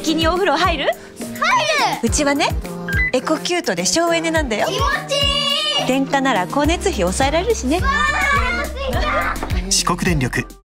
先にお風呂入る？ 入る。 うちはね、エコキュートで省エネなんだよ。 気持ちいい。 電化なら光熱費抑えられるしね。 あー、お腹すいた。 四国電力